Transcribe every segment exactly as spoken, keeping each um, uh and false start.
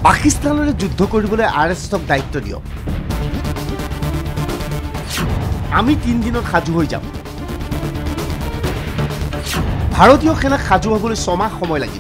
পাকিস্তানৰে যুদ্ধ কৰিবলৈ আৰ এছ এছক দায়িত্ব দিয়ক। আমি তিন দিনত সাজু হৈ যাম। ভাৰতীয় সেনাক সাজু হ'বলৈ ছমাহ সময় লাগিব।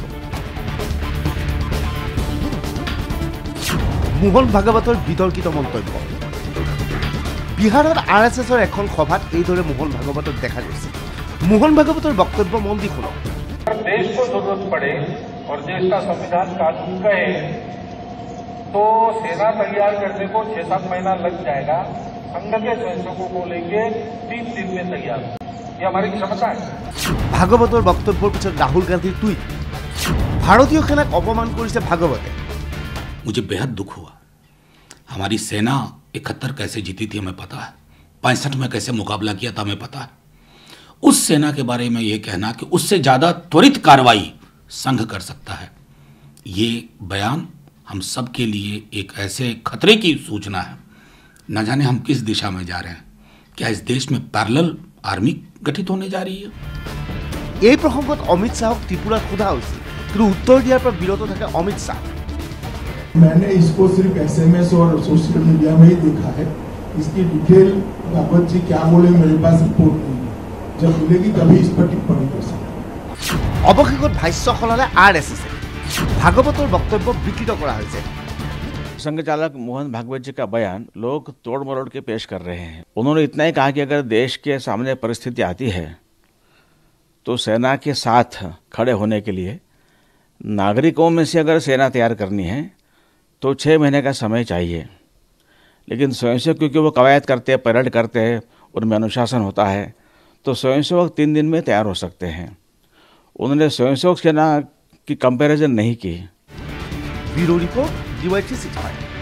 মোহন ভাগৱতৰ বিতৰ্কিত মন্তব্য। বিহাৰত আৰ এছ এছৰ এখন সভাত এইদৰে মোহন ভাগৱতক দেখা গৈছে। মোহন ভাগৱতৰ বক্তব্য মন দি শুনক। देश को जरूरत पड़े और देश का संविधान कानून कहे तो सेना तैयार करने को छह सात महीना लग जाएगा। संघ के स्वयंसेवकों को लेके तीन दिन में तैयार, ये हमारी क्षमता है। भागवतर बक्तव्यर पिछत राहुल गांधीर ट्वीट। भारतीय सेनाक अपमान करिছে भागवते। मुझे बेहद दुख हुआ। हमारी सेना इकहत्तर कैसे जीती थी हमें पता है, पैंसठ में कैसे मुकाबला किया था हमें पता है। उस सेना के बारे में ये कहना कि उससे ज़्यादा त्वरित कार्रवाई संघ कर सकता है, ये बयान हम सब के लिए एक ऐसे खतरे की सूचना है। न जाने हम किस दिशा में जा रहे हैं। क्या इस देश में पैरेलल आर्मी गठित होने जा रही है? এই প্রসঙ্গত অমিত শাহক ত্রিপুরাত সোধা হৈছিল, কিন্তু উত্তৰ দিয়াৰ পৰা বিৰত থাকে অমিত শাহ। मैंने इसको सिर्फ एसएमएस और सोशल मीडिया में ही देखा है। इसकी डिटेल भागवत जी क्या बोले मेरे पास रिपोर्ट नहीं है। जब मिलेगी तभी इस पर टिप्पणी कर सकते। অৱশেষত ভাষ্য সলালে আৰ এছ এছে। ভাগৱতৰ বক্তব্য বিকৃত কৰা হৈছে। संघ चालक मोहन भागवत जी का बयान लोग तोड़ मरोड़ के पेश कर रहे हैं। उन्होंने इतना ही कहा कि अगर देश के सामने परिस्थिति आती है तो सेना के साथ खड़े होने के लिए नागरिकों में से अगर सेना तैयार करनी है तो छः महीने का समय चाहिए, लेकिन स्वयंसेवक क्योंकि वो कवायद करते हैं, परेड करते हैं, उनमें अनुशासन होता है, तो स्वयंसेवक तीन दिन में तैयार हो सकते हैं। उन्होंने स्वयंसेवक सेना की कंपैरिजन नहीं की। Bureau report D Y three sixty five.